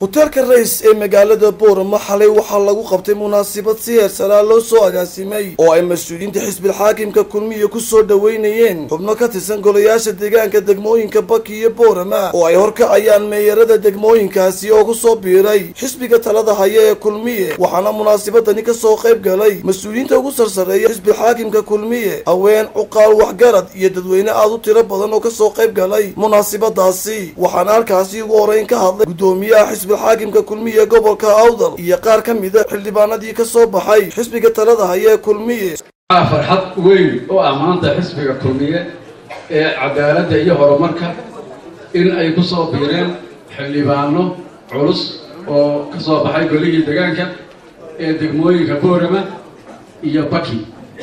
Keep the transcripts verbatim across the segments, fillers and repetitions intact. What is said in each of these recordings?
hoteelka Rays ee magaalada Boorama xalay waxaa lagu qabtay munaasabad si heer sare loo soo agaasimay oo ay mas'uuliyiinta xisbiga xaakimka kulmiye ku soo dhaweynayeen xubno ka tirsan golayaasha deegaanka degmooyinka Baki iyo Boorama oo ay horkacayaan meeyarada degmooyinkaasi oo ku soo biiray xisbiga talada haya ee kulmiye waxaana munaasabadani ka soo qayb galay mas'uuliyiinta ugu sarsareeya xisbiga xaakimka kulmiye haween uqaal waxgarad iyo dadweyne aad u tiro badan oo ka soo qayb galay munaasabadaasi waxaana halkaasi ugu horeyn ka hadlay gudoomiyaha xisbiga xaakimka kulmiye gobolka Awdal iyo qaar ka mid ah xildhibaanadii ka soo baxay xisbiga talada haya ee kulmiye farxad weyn oo amaanta xisbiga kulmiye ee cadaaladda iyo horumarka in ay ku soo biireen xildhibaano culus oo ka soo baxay goligii deegaanka ee degmooyinka Boorama iyo Baki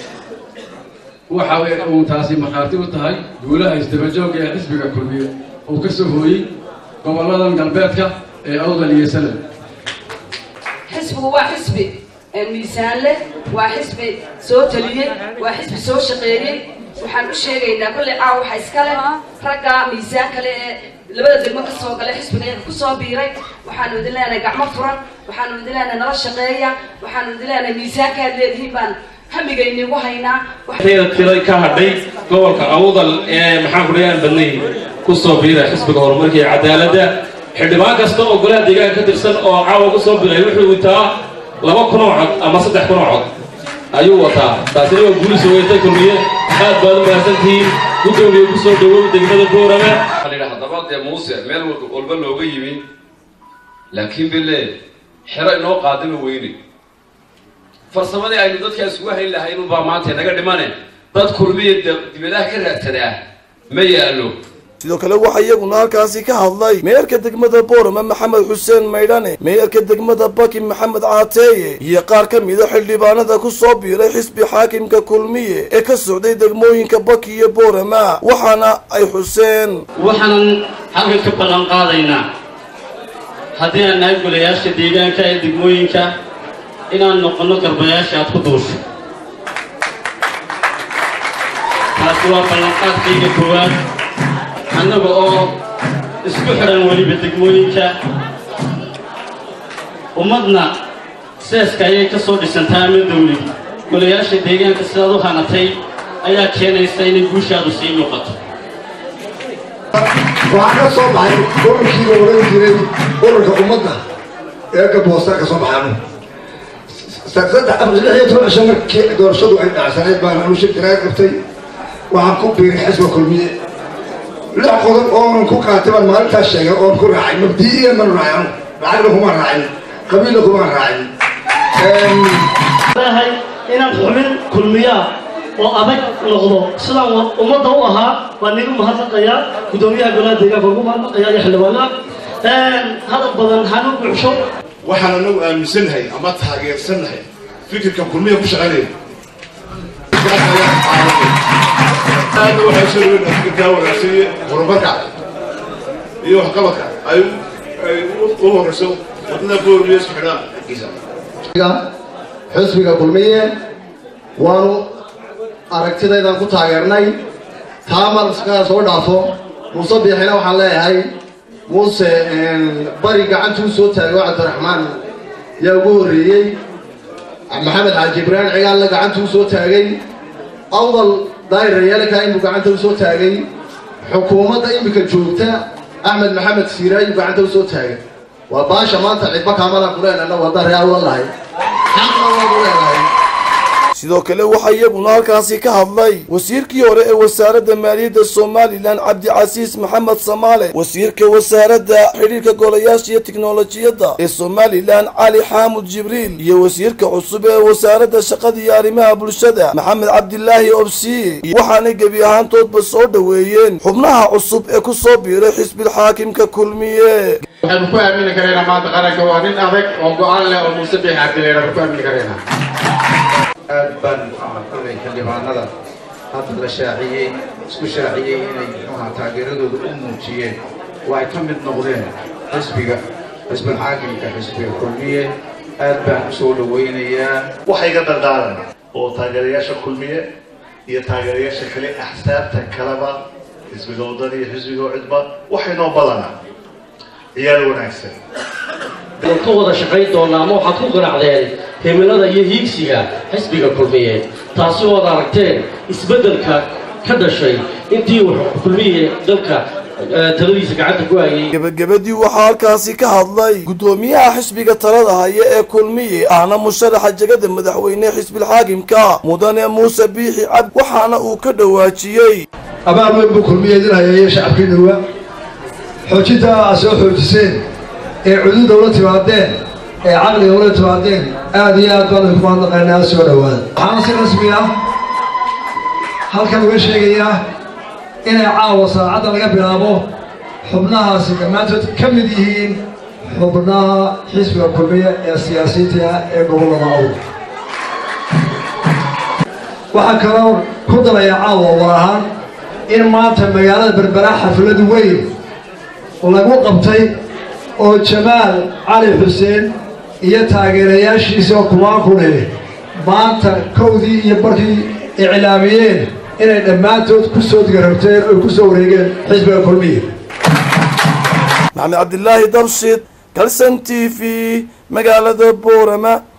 waxa uu taasi markhaati u tahay guulaha isdabajooga ee xisbiga kulmiye oo ka soo hooyay goboladan galbeedka ee Awdal iyo Salad xisbigu waa xisbi miisaan leh waa xisbi soo taliyay waa xisbi soo shaqeeyay waxaan u sheegaynaa kulli caaw waxa iska leh ragga miisaan kale ee labada degmo ka soo galay xisbiga ku soo biiray waxaan idin leenahay gacmo furan waxaan idin leenahay nala shaqeeya waxaan idin leenahay miisaanka leedihiin baan hamigayni ugu haynaa waxay tiray ka hadhay gobolka Awdal ee maxaan ku leeyahay badnay ku soo biiray xisbiga horumarka iyo cadaaladda xildhibaan kasta oo golaha deegaanka ka tirsan oo caawa ku soo biiray wuxuu wataa laba kun oo cod ama saddex kun oo cod ayuu wataa taasina waa guul soo weeytay kulmiye aad baad u mahadsantihiin gudoomiye ku soo dhawow degmada Boorama xalina hadaba ee Muuse meel walba looga yimi laakiin bille xira inoo qaadin weyni farsamadii ay dadka isku hayn lahayn baa maanta naga dhimane dad kulmiye dibadaha ka raadsadaa ma yaalo sidoo kale waxa iyaguna halkaasi ka hadlay meerka degmada Boorama Maxamed Xuseen Maydane meerka degmada Baki Maxamed Caateye iyo qaar ka mid ah xildhibaanada ku soo biiray xisbi xaakimka kulmiye ee ka socday degmooyinka Baki iyo Boorama waxaana ay xuseen waxaan halka ka balan qaadaynaa haddii aan nahay golayaasha deegaanka ee degmooyinka inaan noqono garbayaasha aad ku duusho taasi waa ballanqaadkayga koowaad annaga oo isku xiran weliba degmooyinka ummadna seeska ayay ka soo dhisantaa ama dawlad golayaasha deegaanka sidaad u hanatay ayaa keenaysa inay guushaadu sii muuqato waxaan ka soo baxay ururkiiga oran jiray ururka ummadda ee gaboosta ka soo baxaano saddex afar lix iyo toban cisho markii doorashadu ay dhacsanayd baan anu shirkiraay qabtay waxaan ku biiray xisbiga kulmiye لا قدر أون كوك عتبان ما لك شيء أون كل راعي مبدئيا من راعي لعلكم راعي قبيلكم راعي. هاي إن الحمل كل مياه وأبد نغضو سلام ومضوها ونيجو مهاتقيا قدوميها قلنا ديجا فوقو مهاتقيا يحلوانا هذا بدن حنو بعشو وحنا نو مسنهاي أما تهاجر سنهاي فكر كم كل مياه مش عليه هذا هو حيصير من أفكار ورئيسية وربكع يوح قبكع أيو أيو رسول وطنا فور ليش حنا كذا حسبك كلمية وانو أركتنا إذا كنت عيرناي تعمل سكان صور دافو مصبي حنا وحلا هاي موسى بريق عن توسوت عبد الرحمن يقول محمد على جبران عيال لك عن توسوت هاي أفضل داير ريالك هاي مقعنته وصوت هاي حكومة إمك الجوبتة أحمد محمد سيراي مقعنته وصوت هاي وباشا ما تعيد بك عملا قرأنا أنا وضع ريال والله حق الله قرأنا sidoo kale waxa iyaguna halkaasi ka hadlay wasiirkii hore ee wasaaradda maaliyadda Soomaaliland Cabdi Casiis Maxamed Samaale wasiirka wasaaradda xiriirka golayaasha iyo tiknoolajiyadda ee Soomaaliland Cali Xaamud Jibriil iyo wasiirka cusub ee wasaaradda shaqada iyo arrimaha bulshada Maxamed Cabdilaahi Obsi waxaana gabi ahaantoodba soo dhaweeyeen xubnaha cusub ee ku soo biiray xisbiga xaakimka kulmiye waxaan ku aamin kareynaa maanta qaranka waa nin adag oo go'aan leh oo muusabix Cabdileena ku aamin kareynaa بان كل كلمانada hadda la shaaciyay isku shaaciyay inay waxa taageeradooda u muujiyeen way ka mid noqdeen xisbiga xisbiga xaakimka xisbiga kulmiye aad baan u soo dhaweynayaa waxay ka dardaaran oo taageerayaasha kulmiye iyo taageerayaasha kale axsaabta kalaba xisbiga wadani xisbiga cidba waxay noo badanaa ciyaal wanaagsan ka wada shaqayn doonaa ama waxaad ku qanacdeen himilada iyo hiigsiga xisbiga kulmiye taasi oo aad aragteen isbeddelka ka dhashay intii uu kulmiye dalka taladiisa gacanta ku hayay. gabagabadii waxaa halkaasi ka hadlay gudoomiyaha xisbiga talada haya ee kulmiye ahna musharaxa jagada madaxweyne xisbil xaakimka mudane muuse biixi cabdi waxaana uu ka dhawaajiyey abaal weyn buu kulmiye idin hayay shacabkiinuwa xoojinta aad soo xoojiseen ee cududa ula timaadeen ee caqliga ula timaadeen aad iyo aad baan idinku mahadnaqaynaa soo dhawaada. waxaana si rasmi ah halkan uga sheegayaa inay caawa saacadda laga bilaabo xubnahaasi dhammaantood ka mid yihiin xubnaha xisbiga kulmiye ee siyaasiyiinta ee gobollada awd. waxaa kaloo ku daraya caawa war ahaan in maanta magaalada berbera xaflad weyn lagu qabtay oo jamaal cali xuseen iyo taageerayaashiisa oo kumaan ku leh maanta kowdii iyo barkii iclaamiyeen inay dhammaantood ku soo digarabteen oo ku soo wareegeen xisbiga kulmiye. maxamed cabdilaahi dabshid kalsan t v magaalada boorama.